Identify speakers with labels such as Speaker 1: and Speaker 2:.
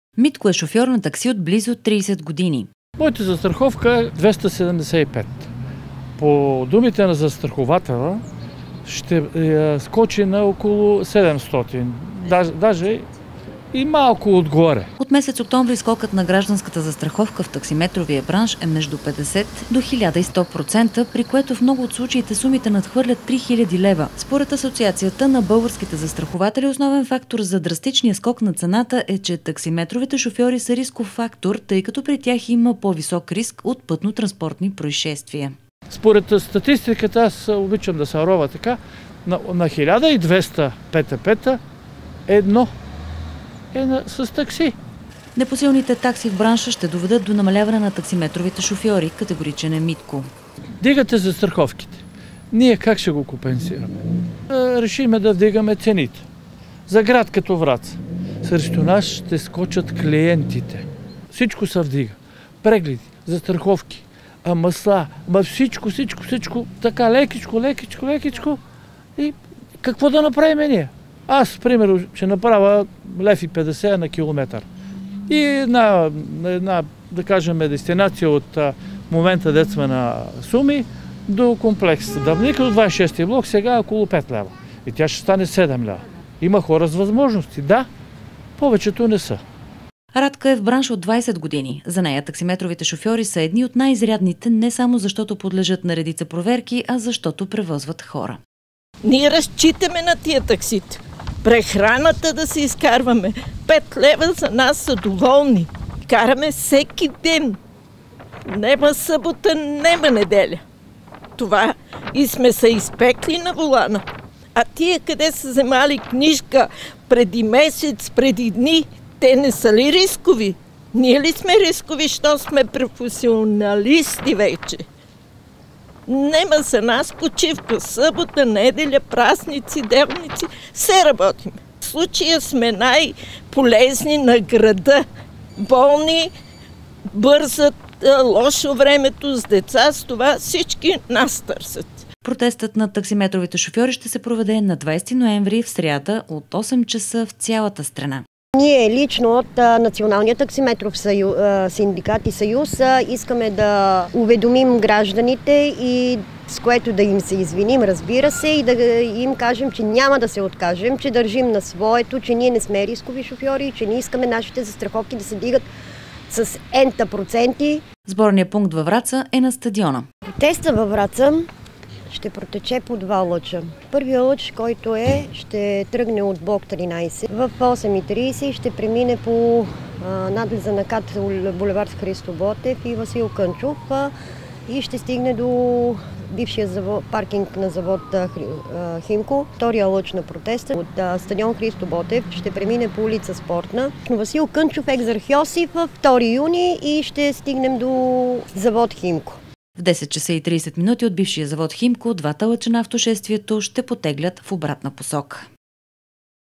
Speaker 1: Митко е шофьор на такси от близо 30 години.
Speaker 2: Моята застраховка е 275. По думите на застрахователя ще скочи на около 700. Даже и малко отгоре.
Speaker 1: От месец октомври скокът на гражданската застраховка в таксиметровия бранш е между 50 до 1100%, при което в много от случаите сумите надхвърлят 3000 лева. Според Асоциацията на българските застрахователи, основен фактор за драстичния скок на цената е, че таксиметровите шофьори са рисков фактор, тъй като при тях има по-висок риск от пътно-транспортни происшествия.
Speaker 2: Според статистиката, аз обичам да се рова така, на 1200 ПТП-та едно е с такси.
Speaker 1: Непосилните такси в бранша ще доведат до намаляване на таксиметровите шофьори, категоричен е Митко.
Speaker 2: Дигате застраховките. Ние как ще го компенсираме? Решиме да вдигаме цените. За град като Враца. Срещу нас ще скочат клиентите. Всичко се вдига. Прегледи, застраховки, масла, всичко. Така лекичко. И какво да направим ние? Аз, примерно, ще направя 1,50 лв. на километър. И една, да кажем, дестинация от момента дет сме на Суми до комплекс Дъбника, до 26-ти блок, сега около 5 лева. И тя ще стане 7 лева. Има хора с възможности, да, повечето не са.
Speaker 1: Радка е в бранш от 20 години. За нея таксиметровите шофьори са едни от най-изрядните, не само защото подлежат на редица проверки, а защото превозват хора.
Speaker 3: Ние разчитаме на тия таксите. Прехраната да се изкарваме. 5 лева за нас са доволни. Караме всеки ден. Нема събота, нема неделя. Това и сме се изпекли на волана. А тия къде са вземали книжка преди месец, преди дни, те не са ли рискови? Ние ли сме рискови, що сме професионалисти вече? Нема за нас почивка, събота, неделя, празници, делници, все работим. В случая сме най-полезни на града. Болни, бързат, лошо времето с деца, с това всички нас търсят.
Speaker 1: Протестът на таксиметровите шофьори ще се проведе на 20 ноември в сряда от 8 часа в цялата страна.
Speaker 4: Ние лично от Националния таксиметров синдикат и съюз искаме да уведомим гражданите и с което да им се извиним, разбира се, и да им кажем, че няма да се откажем, че държим на своето, че ние не сме рискови шофьори, че не искаме нашите застраховки да се дигат с N проценти.
Speaker 1: Сборният пункт във Враца е на стадиона.
Speaker 4: Протестът във Враца ще протече по два лъча. Първият лъч, който ще тръгне от блок 13 в 8:30 и ще премине по надлеза на КАТ булевард Христо Ботев и Васил Кънчов и ще стигне до бившия паркинг на завод Химко. Втория лъч на протеста от стадион Христо Ботев ще премине по улица Спортна. Васил Кънчов, Екзарх Йосиф, 2 юни и ще стигнем до завод Химко.
Speaker 1: В 10 часа и 30 минути от бившия завод Химко, двата лъча на автошествието ще потеглят в обратна посока.